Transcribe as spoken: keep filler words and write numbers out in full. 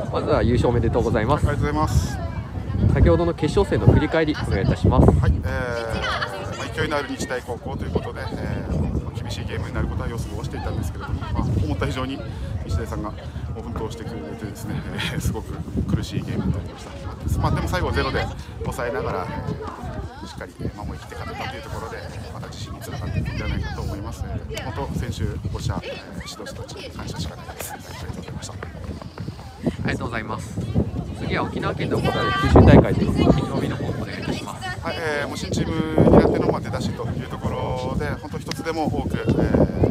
まずは優勝おめでとうございます。 ありがとうございます。 先ほどの決勝戦の振り返りお願いいたします。 はい、えーまあ、勢いのある日大高校ということで、えー、厳しいゲームになることは予想をしていたんですけれども、まあ、思った以上に日大さんが奮闘してくれてですね、えー、すごく苦しいゲームになりました。まあ、でも最後ゼロで抑えながら、えー、しっかり守りきって勝てたというところで、また自信につながっていくんじゃないかと思います。本当選手、保護者、指導者たちに感謝しかないです。ありがとうございました。 ありがとうございます。次は沖縄県で行われる九州大会です。意気込みの方お願いいたします。 はい、えー、もう新チームになってのまあ出だしというところで、本当一つでも多く、えー